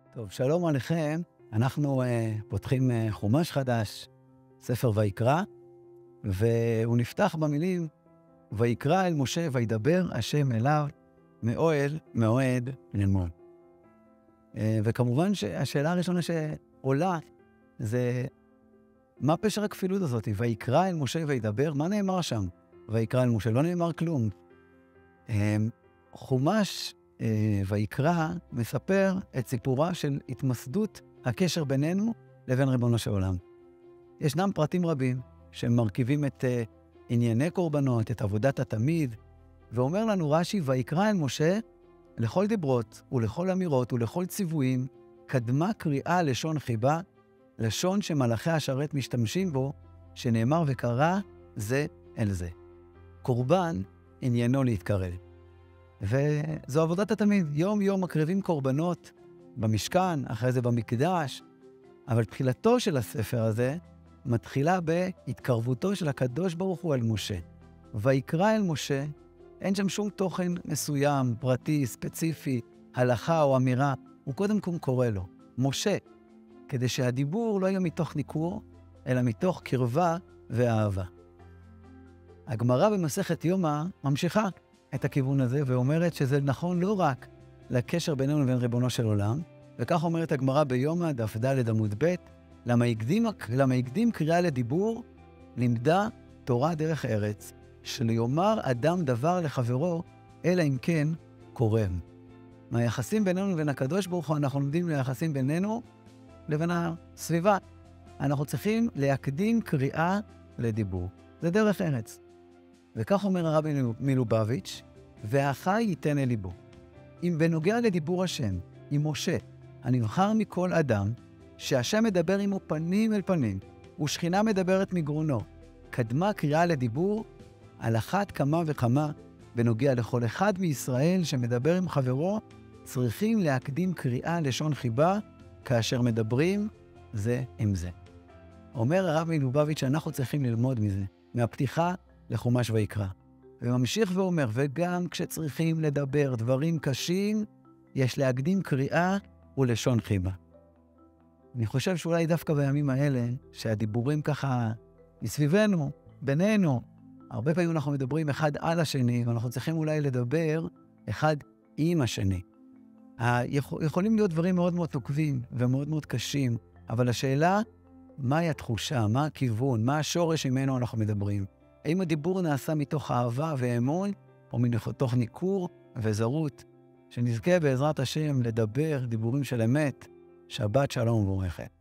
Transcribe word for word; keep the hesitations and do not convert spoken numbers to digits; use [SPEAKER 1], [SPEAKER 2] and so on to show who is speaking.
[SPEAKER 1] טוב, שלום עליכם. אנחנו uh, פותחים uh, חומש חדש, ספר ויקרא, והוא נפתח במילים, ויקרא אל משה וידבר השם אליו מאוהל מאוהד ללמוד. Uh, וכמובן שהשאלה הראשונה שעולה זה, מה פשר הכפילות הזאת? ויקרא אל משה וידבר, מה נאמר שם? ויקרא אל משה, לא נאמר כלום. Uh, חומש ויקרא מספר את סיפורה של התמסדות הקשר בינינו לבין ריבונו של עולם. ישנם פרטים רבים שמרכיבים את uh, ענייני קורבנות, את עבודת התמיד, ואומר לנו רש"י, ויקרא אל משה לכל דיברות ולכל אמירות ולכל ציוויים, קדמה קריאה לשון חיבה, לשון שמלאכי השרת משתמשים בו, שנאמר וקרא זה אל זה. קורבן עניינו להתקרב. וזו עבודת התמיד. יום יום מקריבים קורבנות במשכן, אחרי זה במקדש, אבל תחילתו של הספר הזה מתחילה בהתקרבותו של הקדוש ברוך הוא אל משה. ויקרא אל משה, אין שם שום תוכן מסוים, פרטי, ספציפי, הלכה או אמירה, הוא קודם כל קורא לו, משה, כדי שהדיבור לא יהיה מתוך ניכור, אלא מתוך קרבה ואהבה. הגמרא במסכת יומא ממשיכה את הכיוון הזה, ואומרת שזה נכון לא רק לקשר בינינו לבין ריבונו של עולם, וכך אומרת הגמרא ביומא דף ד' עמוד ב', למה הקדים, למה הקדים קריאה לדיבור, לימדה תורה דרך ארץ, שליאמר אדם דבר לחברו, אלא אם כן קורם. מהיחסים בינינו לבין הקדוש ברוך הוא, אנחנו לומדים ליחסים בינינו לבין הסביבה. אנחנו צריכים להקדים קריאה לדיבור. זה דרך ארץ. וכך אומר הרבי מלובביץ', והחי ייתן אל ליבו. אם בנוגע לדיבור השם, עם משה, הנבחר מכל אדם, שהשם מדבר עמו פנים אל פנים, ושכינה מדברת מגרונו, קדמה קריאה לדיבור, על אחת כמה וכמה, בנוגע לכל אחד מישראל שמדבר עם חברו, צריכים להקדים קריאה לשון חיבה, כאשר מדברים זה עם זה. אומר הרבי מלובביץ' שאנחנו צריכים ללמוד מזה, מהפתיחה לחומש ויקרא. וממשיך ואומר, וגם כשצריכים לדבר דברים קשים, יש להקדים קריאה ולשון חיבה. אני חושב שאולי דווקא בימים האלה, שהדיבורים ככה מסביבנו, בינינו, הרבה פעמים אנחנו מדברים אחד על השני, ואנחנו צריכים אולי לדבר אחד עם השני. יכולים להיות דברים מאוד מאוד נוקבים ומאוד מאוד קשים, אבל השאלה, מהי התחושה, מה הכיוון, מה השורש ממנו אנחנו מדברים? האם הדיבור נעשה מתוך אהבה ואמון, או מתוך ניכור וזרות, שנזכה בעזרת השם לדבר דיבורים של אמת, שבת שלום וברכת.